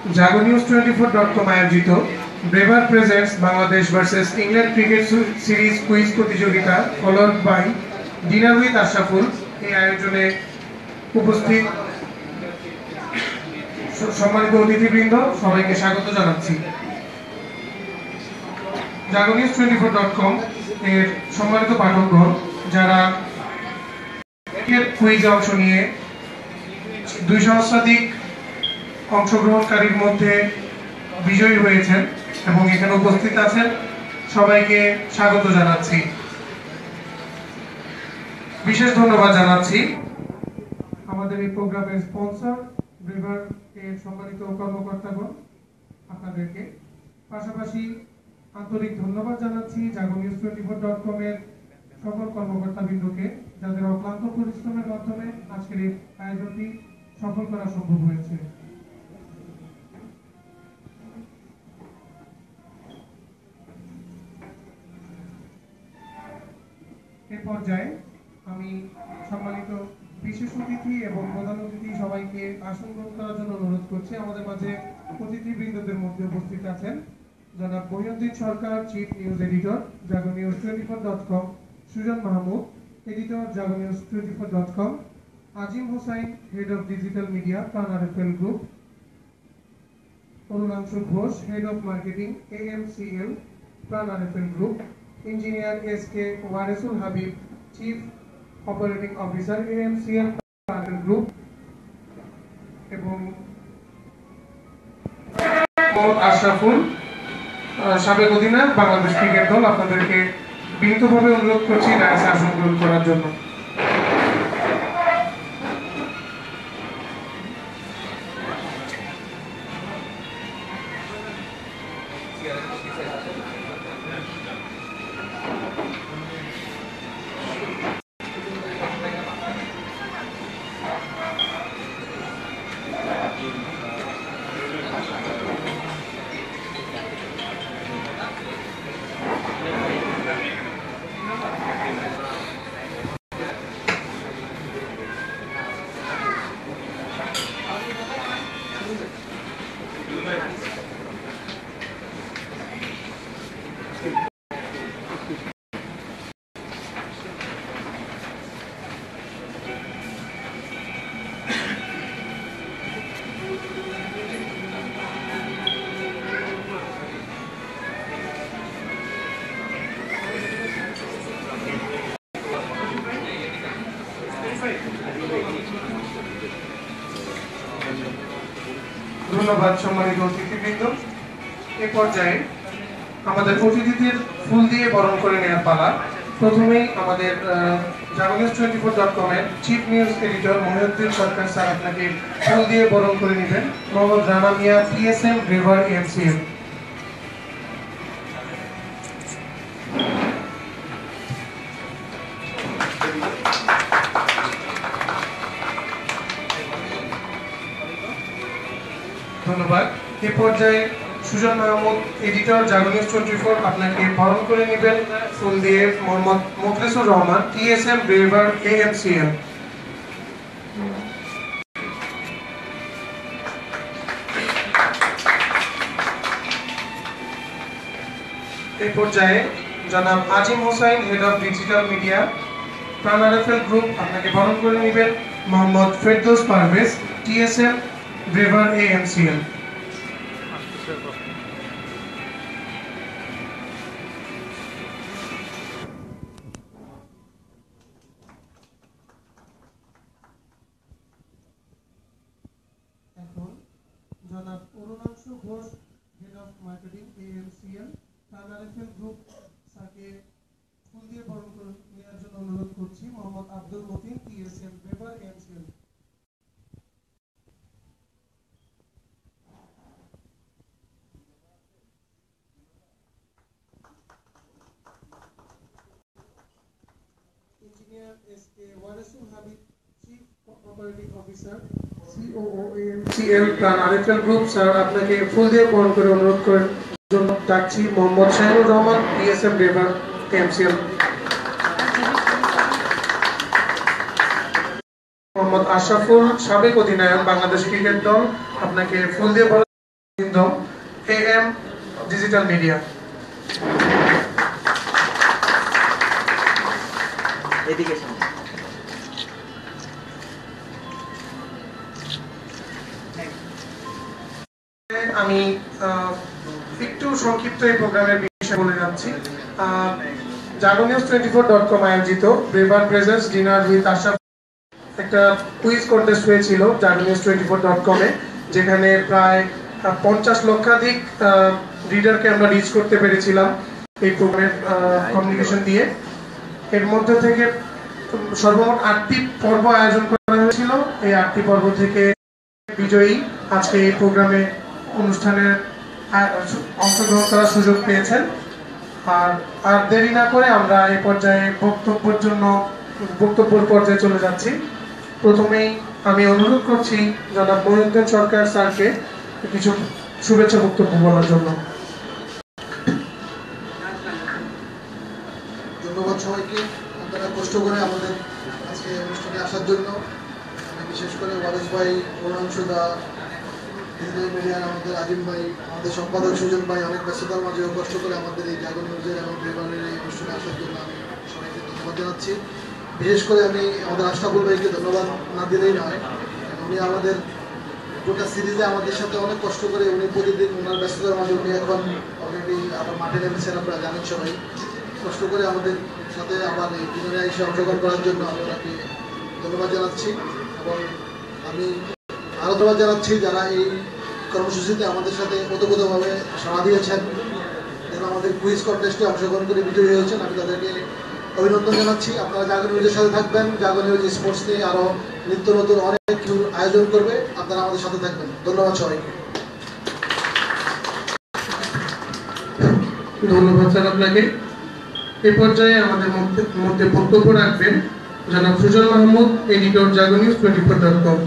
jagonews24.com আয়োজিত Braver presents Bangladesh versus England cricket series quiz প্রতিযোগিতা followed by dinner with Ashraful এই আয়োজনে উপস্থিত সম্মানিত অতিথিবৃন্দ সবাইকে স্বাগত জানাচ্ছি। jagonews24.com এর সম্মানিত পাঠকগণ যারা ক্রিকেট কুইজে অংশ নিয়ে 200 শতাধিক অংশগ্রহণকারীর মধ্যে বিজয়ী হয়েছেন এবং এখানে উপস্থিত আছেন সবাইকে স্বাগত জানাচ্ছি। বিশেষ ধন্যবাদ জানাচ্ছি আমাদের এই প্রোগ্রামের স্পন্সর ব্রেভার এর সম্মানিত কর্মকর্তাগণ আপনাদেরকে, পাশাপাশি আন্তরিক ধন্যবাদ জানাচ্ছি jagonews24.com এর সকল কর্মকর্তাবৃন্দকে যাদের অক্লান্ত পরিশ্রমের মাধ্যমে আজকের এই আয়োজনটি সফল করা সম্ভব হয়েছে। এই পর্যায়ে আমি সম্মানিত বিশেষ অতিথি এবং প্রধান অতিথি সবাইকে আসন গ্রহণ করার জন্য অনুরোধ করছি। আমাদের মাঝে অতিথিবৃন্দদের মধ্যে উপস্থিত আছেন জনাব Mohiuddin Sarkar, chief news editor jagonews24.com, Sujan Mahmud, editor jagonews24.com, Azim Hossain, head of digital media Pran RFL group, Arunangshu Ghosh, head of marketing AMCL Pran RFL group, engineer SK Waresul Habib, chief operating officer AMCL Pran RFL group এবং আশরাফুল, সাবেক অধিনায়ক বাংলাদেশ ক্রিকেট দল। আপনাদেরকে বিনীতভাবে অনুরোধ করছি ডায়াসে আসন গ্রহণ করার জন্য। ধন্যবাদ সম্মানিত অতিথিবৃন্দ। এ পর্যায়ে আমাদের অতিথিদের ফুল দিয়ে বরণ করে নেওয়ার পালা। প্রথমেই আমাদের jagonews24.com এর chief news editor Mohiuddin Sarkar sir আপনাকে ফুল দিয়ে বরণ করে নেবেন। Mohammad Rana Mia, TSM Braver AMCL। ধন্যবাদ। এ পর্যায়ে সুজন মাহমুদ, এডিটর jagonews24, আপনাকে বরণ করে নেবেন ফুল দিয়ে Mohammad Mukhlesur Rahman, TSM Braver AMCL। এই পর্যায়ে জনাব Azim Hossain, head of digital media Pran RFL group, আপনাকে বরণ করে নেবেন Mohammad Ferdous Parvez, TSM Braver AMCL। এখন জনাব Arunangshu Ghosh, head of marketing AMCL Pran RFL group, তাকে ফুল দিয়ে বরণ করে নেওয়ার জন্য অনুরোধ করছি Mohammad Abdul Matin, TSM Braver AMCL। Engineer SK Waresul Habib, chief operating officer COO AMCL Pran RFL group, sir আপনাকে ফুল দিয়ে বরণ করে অনুরোধ করার জন্য ডাকছি Mohammad Shahinur Rahman, TSM Braver AMCL। Mohammad Ashraful, সাবেক অধিনায়ক বাংলাদেশ ক্রিকেট দল, আপনাকে ফুল দিয়ে AM ডিজিটাল মিডিয়া। এদিকে আমি একটু সংক্ষিপ্ত এই প্রোগ্রামের বিষয়ে বলে যাচ্ছি। jagonews24.com আয়োজিত Braver presence dinner with Ashraf একটা কুইজ কন্টেস্ট হয়েছিল jagonews24.com এ, যেখানে প্রায় 50 লক্ষাধিক রিডারকে আমরা রিচ করতে পেরেছিলাম এই প্রোগ্রামের কমিউনিকেশন দিয়ে। এর মধ্যে থেকে সর্বমোট 8টি পর্ব আয়োজন করা হয়েছিল। এই 8টি পর্ব থেকে বিজয়ী আজকে এই প্রোগ্রামে অনুষ্ঠানে অংশগ্রহণ করার সুযোগ পেয়েছেন। আর দেরি না করে আমরা এই পর্যায়ে বক্তব্যের পর্যায়ে চলে যাচ্ছি। প্রথমেই আমি অনুরোধ করছি জনাব মহিউদ্দিন সরকার স্যারকে কিছু শুভেচ্ছা বক্তব্য বলার জন্য। ধন্যবাদ সবাইকে, আপনারা কষ্ট করে আমাদের আজকে অনুষ্ঠানে আসার জন্য। বিশেষ করে ওয়ারেস ভাই, অরুণাংশুদা, ডিজিটাল মিডিয়ার আমাদের আজিম ভাই, আমাদের সম্পাদক সুজন ভাই অনেক ব্যস্ততার মাঝেও কষ্ট করে আমাদের এই জাগো নিউজের এবং ব্রেভারের এই অনুষ্ঠানে আসার জন্য আমি সবাইকে ধন্যবাদ জানাচ্ছি। বিশেষ করে আমি আমাদের আশরাফুল ভাইকে ধন্যবাদ না দিলেই নয়। উনি আমাদের গোটা সিরিজে আমাদের সাথে অনেক কষ্ট করে উনি প্রতিদিন ওনার ব্যস্ততার মাঝে উনি এখন অলরেডি আবার মাঠে নেমেছেন, আপনারা জানেন সবাই। কষ্ট করে আমাদের সাথে আবার এই ডিনারে এসে অংশগ্রহণ করার জন্য আমি ওনাকে ধন্যবাদ জানাচ্ছি। এবং আমি আরও ধন্যবাদ জানাচ্ছি যারা এই কর্মসূচিতে আমাদের সাথে ওতপ্রোতভাবে সাড়া দিয়েছেন, যারা আমাদের কুইজ কন্টেস্টে অংশগ্রহণ করে বিজয়ী হয়েছেন। আমি তাদেরকে অভিনন্দন জানাচ্ছি। আপনারা জাগো নিউজের সাথে থাকবেন, জাগো নিউজ স্পোর্টস নিয়ে আরও নিত্য নতুন অনেক কিছু আয়োজন করবে, আপনারা আমাদের সাথে থাকবেন। ধন্যবাদ সবাইকে। ধন্যবাদ স্যার আপনাকে। এই পর্যায়ে আমাদের মধ্যে বক্তব্য রাখবেন জনাব Sujan Mahmud, editor jagonews24.com।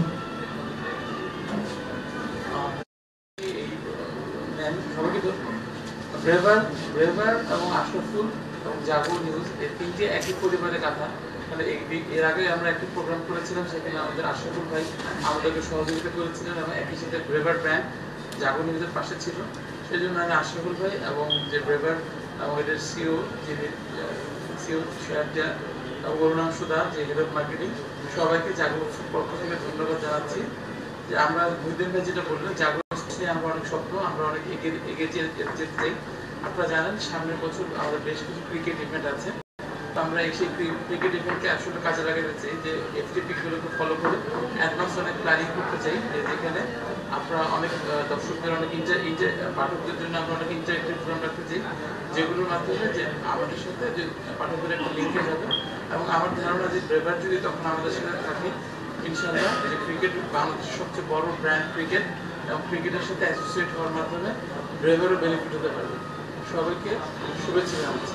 Braver এবং আশরাফুল এবং জাগো নিউজ এই তিনটি একই পরিবারের কথা। মানে এর আগে আমরা একটি প্রোগ্রাম করেছিলাম, সেখানে আমাদের আশরাফুল ভাই আমাদেরকে সহযোগিতা করেছিলেন এবং একই সাথে ব্রেভার ব্র্যান্ড জাগো নিউজের পাশে ছিল। সেই জন্য আমি আশরাফুল ভাই এবং যে ব্রেভার এটার সিও, যিনি সিও অরুণাংশুদা, যে হেড অফ মার্কেটিং, সবাইকে জাগো পক্ষ থেকে ধন্যবাদ জানাচ্ছি। যে আমরা মহিউদ্দিন ভাই যেটা বললেন, জাগো নিয়ে আমরা অনেক স্বপ্ন, আমরা অনেক এগিয়ে যেতে চাই। আপনারা জানেন সামনের বছর আমাদের বেশ কিছু ক্রিকেট ইভেন্ট আছে। তো আমরা সেই ক্রিকেট ইভেন্টকে আসলে কাজে লাগাতে চাই, যে এফটিপিগুলোকে ফলো করে অ্যাডভান্স অনেক প্ল্যানিং করতে চাই, যেখানে আমরা অনেক দর্শকদের, অনেক পাঠকদের জন্য আমরা অনেক ইন্টারেক্টিভ প্রোগ্রাম রাখতে চাই, যেগুলোর মাধ্যমে যে আমাদের সাথে যে পাঠকদের একটা লিঙ্কেজ হবে। এবং আমার ধারণা যে ব্রেভার যদি তখন আমাদের সাথে থাকে, ইনশাআল্লাহ যে ক্রিকেট বাংলাদেশের সবচেয়ে বড় ব্র্যান্ড ক্রিকেট, এবং ক্রিকেটের সাথে অ্যাসোসিয়েট হওয়ার মাধ্যমে ব্রেভারও বেনিফিট হতে পারবে। সবাইকে শুভেচ্ছা জানাচ্ছি।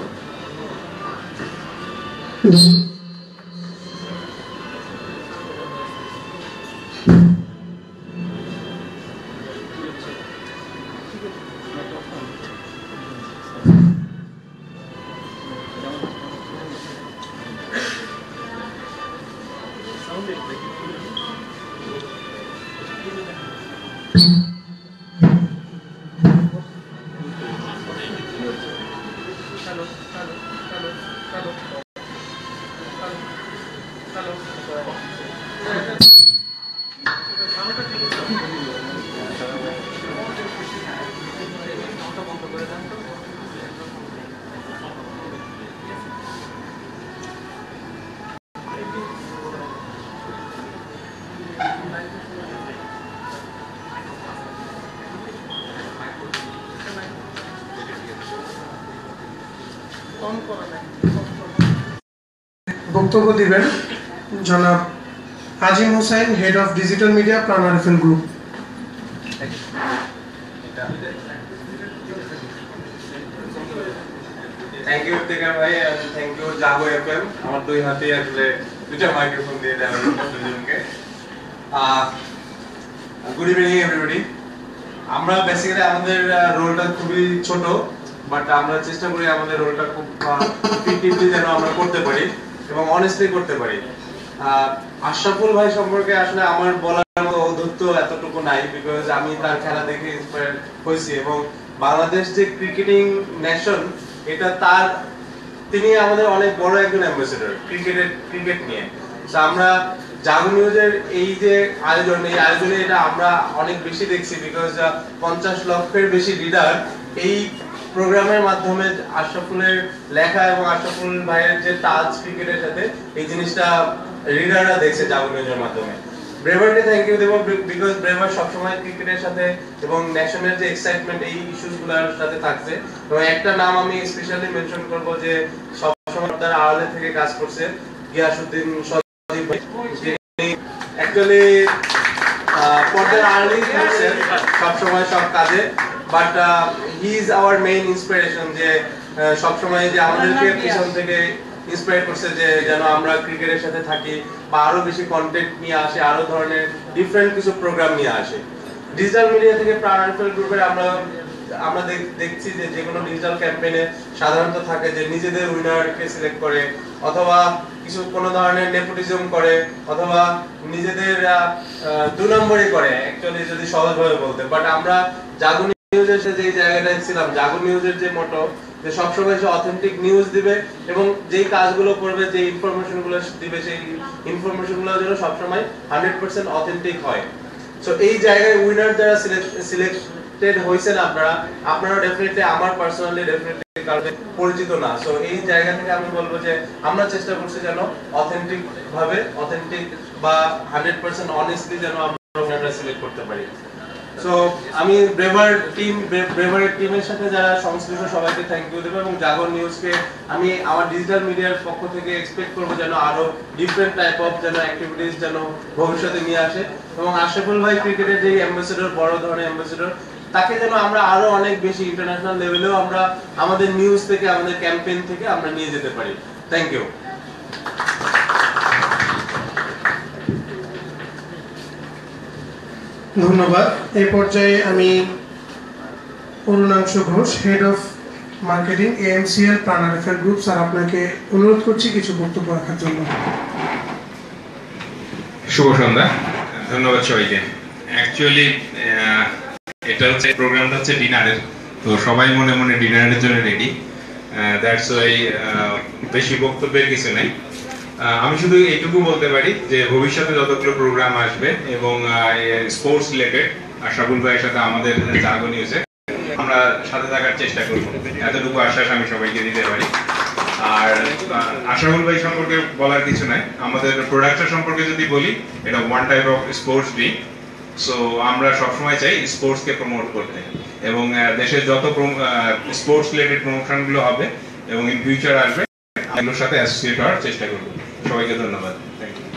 বক্তব্য দিবেন জনাব Azim Hossain, head of digital media, Pran আরিফিন গ্রুপ। থ্যাংক ইউ টেকার ভাই, and thank you Jago FM. আমার দুই হাতে আসলে দুটো মাইক্রোফোন দিয়ে দেওয়া হলো দুজনকে। Good evening everybody. আমরা বেসিক্যালি আমাদের রোলটা খুবই ছোট, বাট আমরা চেষ্টা করি আমাদের রোলটা খুব ইফেক্টিভলি যেন আমরা করতে পারি এবং অনেস্টলি করতে পারি। আশরাফুল ভাই সম্পর্কে আসলে আমার বলার মতো বন্ধুত্ব এতটুকু নাই, বিকজ আমি তার খেলা দেখে ইন্সপায়ার হয়েছি এবং বাংলাদেশ যে ক্রিকেটিং নেশন এটা তার, তিনি আমাদের অনেক বড় একজন অ্যাম্বাসেডর ক্রিকেট নিয়ে। তো আমরা জাগো নিউজের এই যে আয়োজন, এই আয়োজনে এটা আমরা অনেক বেশি দেখছি, বিকজ 50 লক্ষের বেশি রিডার এই প্রোগ্রামের মাধ্যমে আশরাফুলের লেখা এবং আশরাফুল ভাইয়ের যে টাচ ক্রিকেটের সাথে এই জিনিসটা রিডাররা দেখছে জাগো নিউজের মাধ্যমে। ব্রেভারকে থ্যাংক ইউ দেব, বিকজ ব্রেভার সবসময় ক্রিকেটের সাথে এবং ন্যাশনাল যে এক্সাইটমেন্ট এই ইস্যুসগুলোর সাথে থাকছে। এবং একটা নাম আমি স্পেশালি মেনশন করব যে সবসময় তার আড়ালে থেকে কাজ করছে, গিয়াসউদ্দিন সজীব ভাই, যিনি অ্যাকচুয়ালি পর্দার আড়ালেই থাকছেন সবসময় সব কাজে, but he is our main inspiration, যে সবসময় যে আমাদেরকে পিছন থেকে ইন্সপায়ার করছে যে যেন আমরা ক্রিকেটের সাথে থাকি বা আরো বেশি কন্টেন্ট নিয়ে আসে, আরো ধরনের ডিফারেন্ট কিছু প্রোগ্রাম নিয়ে আসে। ডিজিটাল মিডিয়া থেকে প্রাণ আরএফএল গ্রুপের আমরা দেখছি যে যে কোনো ডিজিটাল ক্যাম্পেইনে সাধারণত থাকে যে নিজেদের উইনারকে সিলেক্ট করে, অথবা কিছু কোনো ধরনের নেপোটিজম করে, অথবা নিজেদের 2 নম্বরই করে অ্যাকচুয়ালি যদি সহজভাবে বলতে। বাট আমরা জাগো নিউজের যে জায়গাটায় ছিলাম, জাগো নিউজের যে মোটো যে সবসময় সে অথেন্টিক নিউজ দিবে এবং যেই কাজগুলো করবে, যে ইনফরমেশনগুলো দিবে, সেই ইনফরমেশনগুলো যেন সবসময় 100% অথেন্টিক হয়। সো এই জায়গায় উইনার যারা সিলেক্টেড হয়েছেন আপনারা ডেফিনেটলি, আমার পার্সোনালি ডেফিনেটলি কারণে পরিচিত না। সো এই জায়গা থেকে আমি বলবো যে আমরা চেষ্টা করছি যেন অথেন্টিক ভাবে, অথেন্টিক বা 100% অনেস্টলি যেন আমরা সিলেক্ট করতে পারি। সো আমি ব্রেভারের টিমের সাথে যারা সংশ্লিষ্ট সবাইকে থ্যাংক ইউ দেবো, এবং জাগো নিউজকে আমি আমার ডিজিটাল মিডিয়ার পক্ষ থেকে এক্সপেক্ট করবো যেন আরো ডিফারেন্ট টাইপ অফ যেন অ্যাক্টিভিটিস যেন ভবিষ্যতে নিয়ে আসে, এবং আশরাফুল ভাই ক্রিকেটের যে অ্যাম্বাসেডর, বড় ধরনের অ্যাম্বাসেডর, তাকে যেন আমরা আরো অনেক বেশি ইন্টারন্যাশনাল লেভেলেও আমরা আমাদের নিউজ থেকে, আমাদের ক্যাম্পেইন থেকে আমরা নিয়ে যেতে পারি। Thank you. ধন্যবাদ। এই পর্যায়ে আমি Arunangshu Ghosh, head of marketing AMCL Pran RFL group, sir আপনাকে অনুরোধ করছি কিছু বক্তব্য রাখার জন্য। শুভ সন্ধ্যা, ধন্যবাদ সবাইকে। অ্যাকচুয়ালি এটা হচ্ছে প্রোগ্রামটা হচ্ছে ডিনারের, তো সবাই মনে মনে ডিনারের জন্য রেডি, দ্যাটস ওয়াই বেশি বক্তব্যের কিছু নেই। আমি শুধু এইটুকু বলতে পারি যে ভবিষ্যতে যতগুলো প্রোগ্রাম আসবে এবং স্পোর্টস রিলেটেড আশরাফুল ভাইয়ের সাথে আমাদের জাগো নিউজে আমরা সাথে থাকার চেষ্টা করব, এতটুকু আশ্বাস আমি সবাইকে দিতে পারি। আর আশরাফুল ভাই সম্পর্কে বলার কিছু নাই, আমাদের প্রোডাক্টটা সম্পর্কে যদি বলি, এটা one type of sports drink. So আমরা সবসময় চাই স্পোর্টসকে প্রমোট করতে, এবং দেশের যত স্পোর্টস রিলেটেড প্রমোশনগুলো হবে এবং ইন ফিউচার আসবে, এগুলোর সাথে অ্যাসোসিয়েট হওয়ার চেষ্টা করব। সবাইকে ধন্যবাদ। Thank you.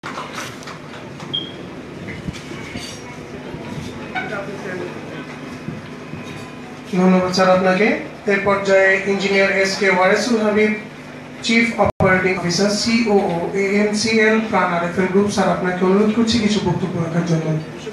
ধন্যবাদ স্যার আপনাকে। এর পর্যায়ে engineer SK Waresul Habib, chief operating officer COO AMCL Pran RFL group, sir আপনাকে অনুরোধ করছি কিছু বক্তব্য রাখার জন্য।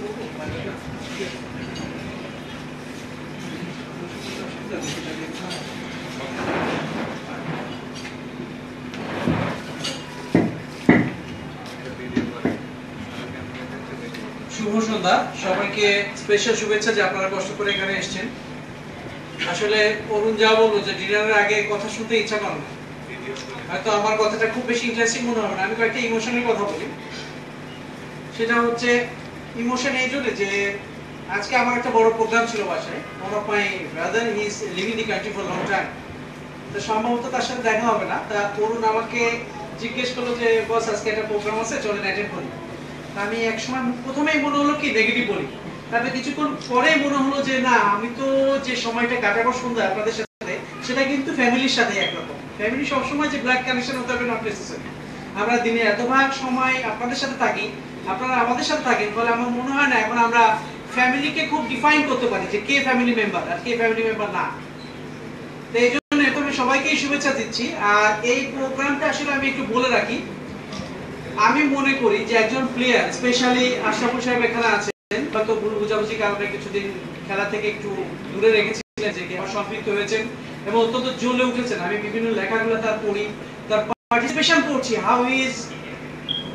শুভ সন্ধ্যা সবাইকে, স্পেশাল শুভেচ্ছা যে আপনারা কষ্ট করে এখানে এসেছেন। আসলে অরুণ যা বললো যে ডিনারের আগে কথা শুনতে ইচ্ছা করে না, হয়তো আমার কথাটা খুব বেশি ইন্টারেস্টিং মনে হবে না। আমি কয়েকটা ইমোশনের কথা বলি। সেটা হচ্ছে ইমোশন এই জন্য যে আজকে আমার একটা বড় প্রোগ্রাম ছিল বাসায়। One of my brother, he is living the country for long time, তো সম্ভবত তার সাথে দেখা হবে না। তা অরুণ আমাকে জিজ্ঞেস করলো যে বস আজকে একটা প্রোগ্রাম আছে, চলেন অ্যাটেন্ড করি। আমি একসময় প্রথমেই মনে হলো কি নেগেটিভ বলি, তারপরে কিছুক্ষণ পরে মনে হলো যে না, আমি তো যে সময়টা কাটাবো সন্ধ্যা আপনাদের সাথে, সেটা কিন্তু ফ্যামিলির সাথে একরকম। ফ্যামিলি সবসময় যে ব্লাড কানেকশন হতে হবে নট নেসেসারি। আমরা দিনে এত ভাগ সময় আপনাদের সাথে থাকি, আপনারা আমাদের সাথে থাকেন, ফলে আমার মনে হয় না এখন আমরা ফ্যামিলিকে খুব ডিফাইন করতে পারি যে কে ফ্যামিলি মেম্বার আর কে ফ্যামিলি মেম্বার না। তো এই জন্য আমি সবাইকেই শুভেচ্ছা দিচ্ছি। আর এই প্রোগ্রামটা আসলে আমি একটু বলে রাখি, আমি মনে করি যে একজন প্লেয়ার, স্পেশালি আশরাফুল সাহেব এখানে আছেন, হয়তো ভুল বুঝাবুঝি কারণে কিছুদিন খেলা থেকে একটু দূরে রেখেছিলেন, যে সম্পৃক্ত হয়েছেন এবং অত্যন্ত জ্বলে উঠেছেন। আমি বিভিন্ন লেখাগুলো তার পড়ি, তার পার্টিসিপেশন পড়ছি, how he is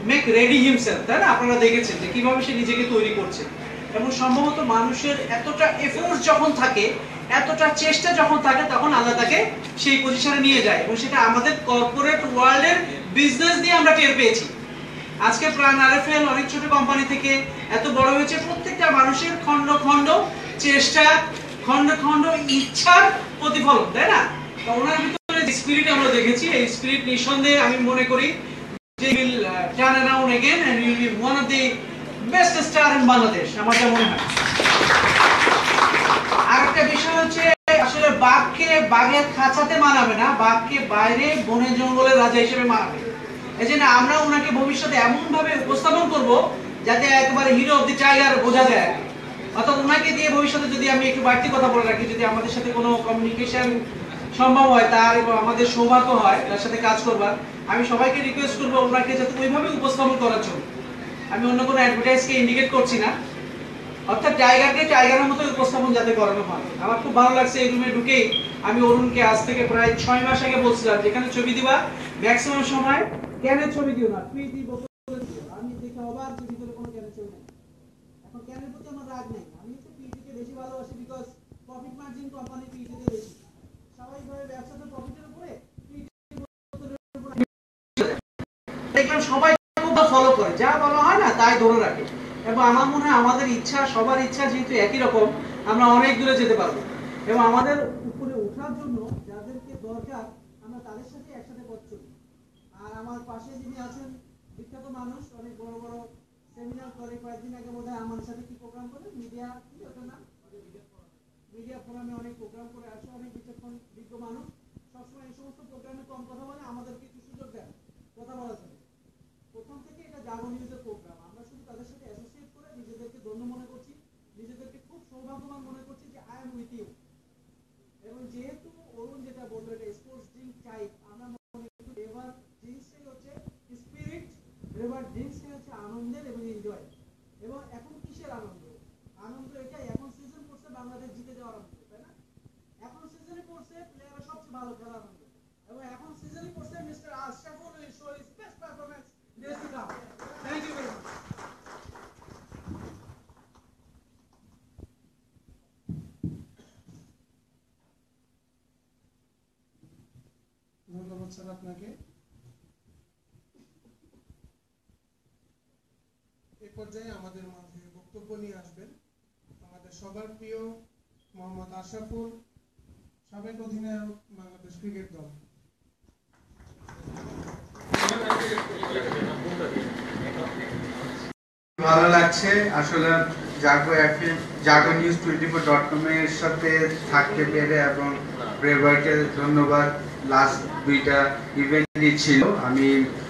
make ready himself, তাই না? আপনারা দেখেছেন যে কিভাবে সে নিজেকে তৈরি করছে। এবং সম্ভবত মানুষের এতটা এফোর্ট যখন থাকে, এতটা চেষ্টা যখন থাকে, তখন আল্লাহ তাকে সেই পজিশনে নিয়ে যায়। এবং সেটা আমাদের কর্পোরেট ওয়ার্ল্ডের বিজনেস দিয়ে আমরা টের পেয়েছি। আজকে প্রাণ আরএফএল অনেক ছোট কোম্পানি থেকে এত বড় হয়েছে, প্রত্যেকটা মানুষের খন্ড খন্ড চেষ্টা, খন্ড খন্ড ইচ্ছার প্রতিফলন, তাই না? তো ওনার ভিতরে যে স্পিরিট আমরা দেখেছি, এই স্পিরিট নিঃসন্দেহে আমি মনে করি যে will turn around again and will be one of the best star in Bangladesh, আমার যা মনে হয়। আরেকটা বিষয় হচ্ছে, আসলে বাঘকে বাঘের খাঁচাতে মানাবে না, বাঘকে বাইরে বনে জঙ্গলের রাজা হিসেবে মানাবে। এই জন্য আমরা ওনাকে ভবিষ্যতে এমন ভাবে উপস্থাপন করব যাতে একেবারে হিরো অফ দি টাইগার বোঝা যায়। অর্থাৎ ওনাকে দিয়ে ভবিষ্যতে যদি আমি একটু বাড়তি কথা বলে রাখি, যদি আমাদের সাথে কোনো কমিউনিকেশন সম্ভব হয়, তার এবং আমাদের সৌভাগ্য হয় তার সাথে কাজ করবার, আমি সবাইকে রিকোয়েস্ট করবো ওনাকে যাতে ওইভাবে উপস্থাপন করার জন্য। আমি অন্য কোনো অ্যাডভার্টাইজকে ইন্ডিকেট করছি না, অর্থাৎ টাইগারকে টাইগারের মতো উপস্থাপন যাতে করানো হয়। আমার খুব ভালো লাগছে, এই রুমে ঢুকেই আমি অরুণকে আজ থেকে প্রায় 6 মাস আগে বলছিলাম যেখানে ছবি দিবা ম্যাক্সিমাম সময় ক্যানের ছবি দিও না, পিটি বোতলে দিও। আমি দেখে অবাক যে ভিতরে কোনো ক্যানের ছবি নেই। এখন ক্যানের প্রতি আমার রাগ নেই, আমি হচ্ছে পিটিকে বেশি ভালোবাসি, বিকজ প্রফিট মার্জিন কোম্পানি পিটিতে বেশি। স্বাভাবিকভাবে ব্যবসা তো প্রফিটের উপরে, দেখলাম সবাই খুব ফলো করে, যা বলা হয় না তাই ধরে রাখে। এবং আমার মনে হয় আমাদের ইচ্ছা, সবার ইচ্ছা যেহেতু একই রকম, আমরা অনেক দূরে যেতে পারবো। এবং আমাদের উপরে ওঠার জন্য যাদেরকে দরকার, আমরা তাদের সাথে একসাথে পথ চলি। আর আমার পাশে যিনি আছেন, বিখ্যাত মানুষ, অনেক বড় বড় সেমিনার করে, কয়েকদিন আগে বোধহয় আমার সাথে কি প্রোগ্রাম করে, মিডিয়া কি ওটার নাম, মিডিয়া ফোরামে অনেক প্রোগ্রাম করে আসে, অনেক বিচক্ষণ বিজ্ঞ মানুষ। সবসময় এই সমস্ত প্রোগ্রামে কম কথা বলে, আমাদেরকে একটু সুযোগ দেন কথা বলার জন্য। প্রথম থেকে এটা জাগো নিউজের প্রোগ্রাম, আমরা শুধু তাদের সাথে অ্যাসোসিয়েট করে নিজেদেরকে ধন্য মনে করছি, নিজেদেরকে খুব সৌভাগ্যবান মনে করছি যে আই এম উইথ ইউ। এবং যেহেতু অরুণ যেটা বললো এটা স্পোর্টস ড্রিঙ্ক টাইপ, আমরা মনে করি রিভার ড্রিঙ্কসটাই হচ্ছে স্পিরিট, রিভার ড্রিঙ্কসটাই হচ্ছে আনন্দের এবং এনজয়। এবং এখন কিসের আনন্দ? আনন্দ এটাই, এখন সিজন পড়ছে বাংলাদেশ জিতে যাওয়ার আনন্দ, তাই না? এখন সিজনে পড়ছে প্লেয়াররা সবচেয়ে ভালো খেলার আনন্দ। এবং এখন সিজনে পড়ছে mister Ashraful will show his best performance days to come. Thank you very much. ধন্যবাদ স্যার আপনাকে। এ পর্যায়ে আমাদের মাঝে বক্তব্য নিয়ে আসবেন আমাদের সবার প্রিয় মোহাম্মদ আশরাফুল, সাবেক অধিনায়ক বাংলাদেশ ক্রিকেট দল। ভালো লাগছে আসলে জাগো এফএম, জাগো নিউজ 24.com এর সাথে থাকতে পেরে, এবং ব্রেভারকে ধন্যবাদ। লাস্ট 2টা ইভেন্টই ছিল, আমি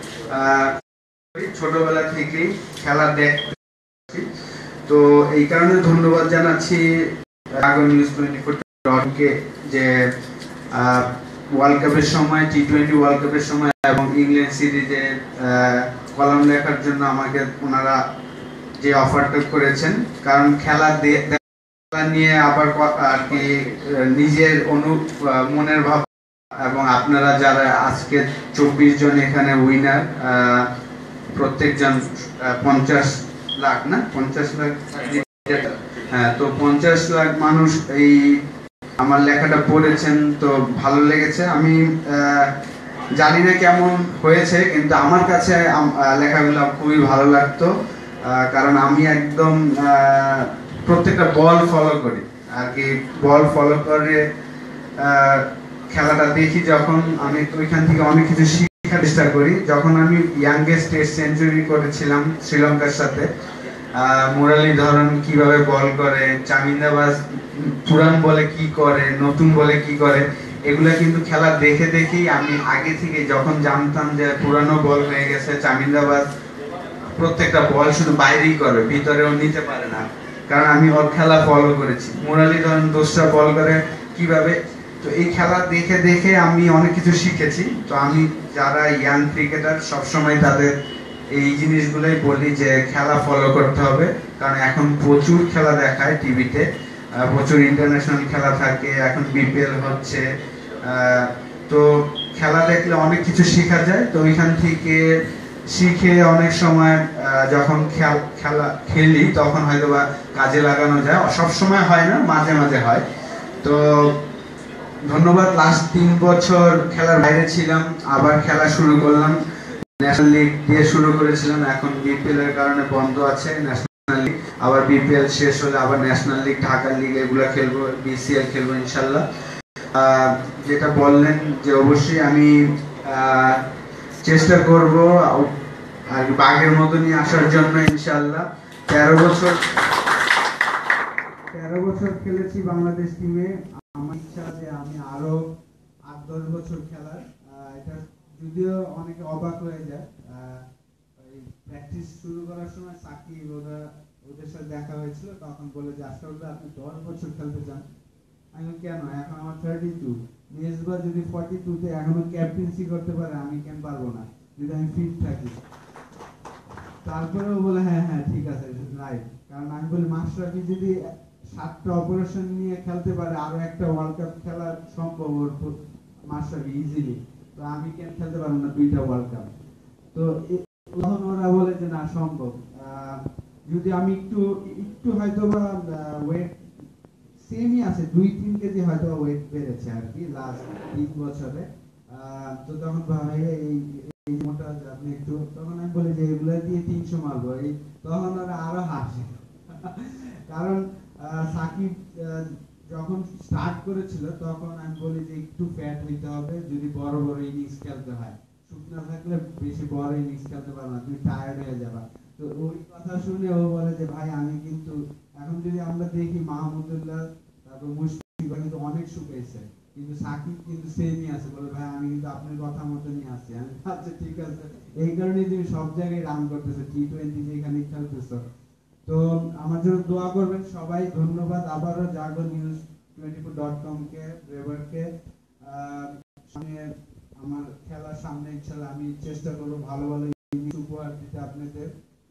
ছোটবেলা থেকেই খেলা দেখছি, তো এই কারণে ধন্যবাদ জানাচ্ছি জাগো নিউজ 24.com কে, যে ওয়ার্ল্ড কাপের সময়, টি20 ওয়ার্ল্ড কাপের সময় এবং ইংল্যান্ড সিরিজে কলাম লেখার জন্য আমাকে ওনারা যে অফারটা করেছেন। কারণ খেলা নিয়ে আবার আর কি নিজের মনের ভাব, এবং আপনারা যারা আজকে 24 জন এখানে উইনার, প্রত্যেকজন 50 লাখ না 50 লাখ, হ্যাঁ, তো 50 লাখ মানুষ এই আমার লেখাটা পড়েছেন, তো ভালো লেগেছে। আমি জানি না কেমন হয়েছে, কিন্তু আমার কাছে লেখাগুলো খুবই ভালো লাগতো, কারণ আমি একদম প্রত্যেকটা বল ফলো করি আর কি, বল ফলো করে খেলাটা দেখি। যখন আমি ওইখান থেকে অনেক কিছু শেখার চেষ্টা করি। যখন আমি ইয়াংগেস্ট টেস্ট সেঞ্চুরি করেছিলাম শ্রীলঙ্কার সাথে, মুরালীধরন কিভাবে বল করে, চামিন্দাবাজ পুরান বলে কি করে, নতুন বলে কি করে, এগুলা কিন্তু খেলা দেখে দেখেই আমি আগে থেকে যখন জানতাম যে পুরানো বল হয়ে গেছে, চামিন্দাবাজ প্রত্যেকটা বল শুধু বাইরেই করে, ভিতরেও নিতে পারে না, কারণ আমি ওর খেলা ফলো করেছি। মুরালীধরন দোসরা বল করে কিভাবে, তো এই খেলা দেখে দেখে আমি অনেক কিছু শিখেছি। তো আমি যারা ইয়াং ক্রিকেটার সবসময় তাদের এই জিনিসগুলোই বলি যে খেলা ফলো করতে হবে, কারণ এখন প্রচুর খেলা দেখায় টিভিতে, প্রচুর ইন্টারন্যাশনাল খেলা থাকে, এখন বিপিএল হচ্ছে, তো খেলা দেখলে অনেক কিছু শেখা যায়। তো ওইখান থেকে শিখে অনেক সময় যখন খেলা খেলি তখন হয়তো বা কাজে লাগানো যায়, সব সময় হয় না, মাঝে মাঝে হয়। তো ধন্যবাদ। লাস্ট 3 বছর খেলার বাইরে ছিলাম, আবার খেলা শুরু করলাম। ন্যাশনাল লিগ দিয়ে শুরু করেছিলাম, এখন বিপিএল এর কারণে বন্ধ আছে ন্যাশনাল লিগ। আবার বিপিএল শেষ হলে আবার ন্যাশনাল লিগ, ঢাকা লিগ এগুলো খেলবো, বিসিএল খেলবো ইনশাল্লাহ। যেটা বললেন যে অবশ্যই আমি চেষ্টা করব আর বাঘের মতো নিয়ে আসার জন্য ইনশাল্লাহ। 13 বছর খেলেছি বাংলাদেশ টিমে। আমার ইচ্ছা যে আমি আরো 8-10 বছর খেলার। এটা যদিও অনেকে অবাক হয়ে যায়, প্র্যাকটিস শুরু করার সময় সাকিব ওদের সাথে দেখা হয়েছিল, তখন বলে যে আসলে আপনি 10 বছর খেলতে চান। আমি কেন, এখন আমার 32, মেজবা যদি 42-তে এখনো ক্যাপ্টেন্সি করতে পারে, আমি কেন পারবো না যদি আমি ফিট থাকি। তারপরেও বলে হ্যাঁ হ্যাঁ ঠিক আছে, রাইট। কারণ আমি বলি মাশরাফি যদি 7টা অপারেশন নিয়ে খেলতে পারে, আরো একটা ওয়ার্ল্ড কাপ খেলা সম্ভব ওর মাশরাফি ইজিলি, তো আমি কেন খেলতে পারবো না 2টা ওয়ার্ল্ড কাপ। তো তখন ওরা বলে যে না সম্ভব। যদি আমি একটু হয়তো বা ওয়েট সেমই আছে, 2-3 কেজি হয়তো ওয়েট বেড়েছে আর কি লাস্ট 3 বছরে। তো তখন ভাই এই মোটা আপনি একটু, তখন আমি বলি যে এগুলো দিয়ে 300 মারবো, তখন ওরা আরো হাসে। কারণ সাকিব যখন স্টার্ট করেছিল তখন আমি বলি যে একটু ফ্যাট হইতে হবে যদি বড় বড় ইনিংস খেলতে হয়, শুকনো থাকলে বেশি বড় ইনিংস খেলতে পারবে না, তুমি টায়ার্ড হয়ে যাবা। তো ওই কথা শুনে ও বলে যে ভাই আমি কিন্তু এখন যদি আমরা দেখি মাহমুদুল্লাহ তারপর মুশফিক কিন্তু অনেক শুকাইছে, কিন্তু সাকিব কিন্তু সেমই আছে, বলে ভাই আমি কিন্তু আপনার কথা মতনই আছি। আমি আচ্ছা ঠিক আছে, এই কারণে তুমি সব জায়গায় রান করতেছো, টি20 যেখানে খেলতেছো। তো আমার জন্য দোয়া করবেন সবাই। ধন্যবাদ আবারও jagonews24.com কে, ব্রেভারকে। আমার খেলার সামনে ইনশাআল্লাহ আমি চেষ্টা করবো ভালো ভালো উপহার দিতে আপনাদের।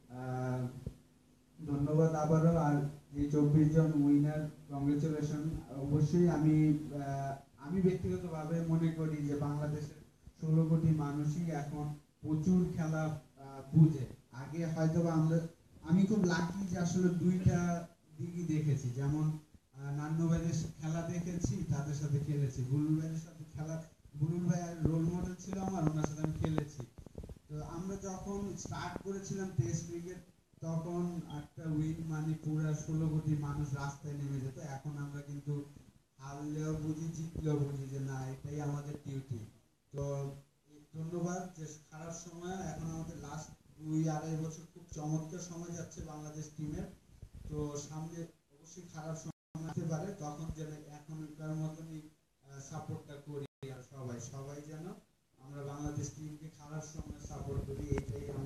ধন্যবাদ আবারও। আর এই 24 জন উইনার, কংগ্রেচুলেশন। অবশ্যই আমি ব্যক্তিগতভাবে মনে করি যে বাংলাদেশের 16 কোটি মানুষই এখন প্রচুর খেলা বুঝে। আগে হয়তো আমি খুব লাকি যে আসলে 2টা দিকই দেখেছি, যেমন নান্নু ভাইয়ের খেলা দেখেছি, তাদের সাথে খেলেছি, বুলুল ভাইয়ের সাথে খেলা, বুলুল ভাই রোল মডেল ছিল আমার, ওনার সাথে আমি খেলেছি। তো আমরা যখন স্টার্ট করেছিলাম টেস্ট ক্রিকেট, তখন একটা উইন মানে পুরো 16 কোটি মানুষ রাস্তায় নেমে যেত। এখন আমরা কিন্তু হারলেও বুঝি, জিতলেও বুঝি যে না এটাই আমাদের ডিউটি। তো ধন্যবাদ। যে খারাপ সময়, এখন আমাদের লাস্ট 2-2.5 বছর খুব চমৎকার সময় যাচ্ছে বাংলাদেশ টিমের। তো সামনে অবশ্যই খারাপ সময় আসতে পারে, তখন যেন এখনকার মতনই সাপোর্টটা করি। আর সবাই যেন আমরা বাংলাদেশ টিমকে খারাপ সময় সাপোর্ট করি, এটাই